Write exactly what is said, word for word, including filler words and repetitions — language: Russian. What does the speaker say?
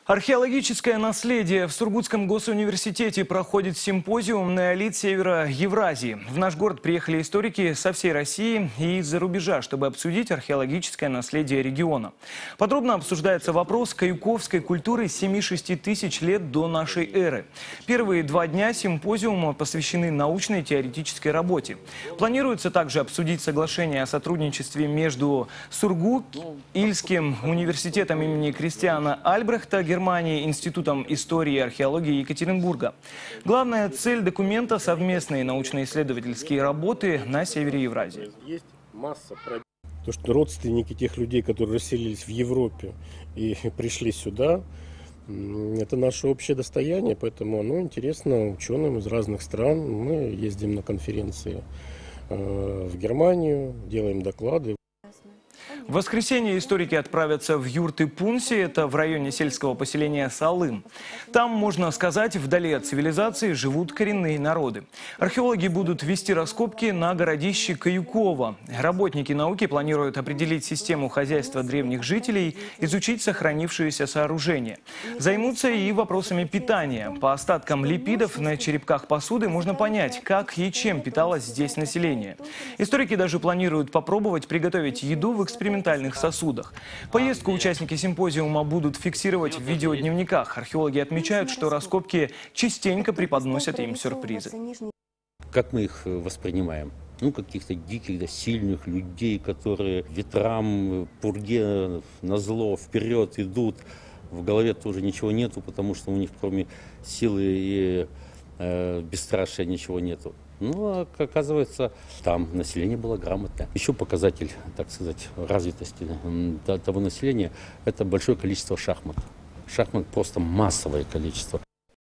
Археологическое наследие. В Сургутском госуниверситете проходит симпозиум «Неолит Севера Евразии». В наш город приехали историки со всей России и из-за рубежа, чтобы обсудить археологическое наследие региона. Подробно обсуждается вопрос каюковской культуры семи-шести тысяч лет до нашей эры. Первые два дня симпозиума посвящены научной и теоретической работе. Планируется также обсудить соглашение о сотрудничестве между Сургут-Ильским университетом имени Кристиана Альбрехта, Германии, Институтом истории и археологии Екатеринбурга. Главная цель документа – совместные научно-исследовательские работы на севере Евразии. Есть масса пробелов. То, что родственники тех людей, которые расселились в Европе и пришли сюда, это наше общее достояние, поэтому оно интересно ученым из разных стран. Мы ездим на конференции в Германию, делаем доклады. В воскресенье историки отправятся в Юрты-Пунси, это в районе сельского поселения Салым. Там, можно сказать, вдали от цивилизации живут коренные народы. Археологи будут вести раскопки на городище Каюково. Работники науки планируют определить систему хозяйства древних жителей, изучить сохранившиеся сооружения. Займутся и вопросами питания. По остаткам липидов на черепках посуды можно понять, как и чем питалось здесь население. Историки даже планируют попробовать приготовить еду в экспериментальных сосудах. Поездку участники симпозиума будут фиксировать в видеодневниках. Археологи отмечают, что раскопки частенько преподносят им сюрпризы. Как мы их воспринимаем? Ну, каких-то диких, да, сильных людей, которые ветрам, пурге назло вперед идут. В голове тоже ничего нету, потому что у них кроме силы и э, бесстрашия ничего нету. Ну, а оказывается, там население было грамотное. Еще показатель, так сказать, развитости того населения – это большое количество шахмат. Шахмат просто массовое количество.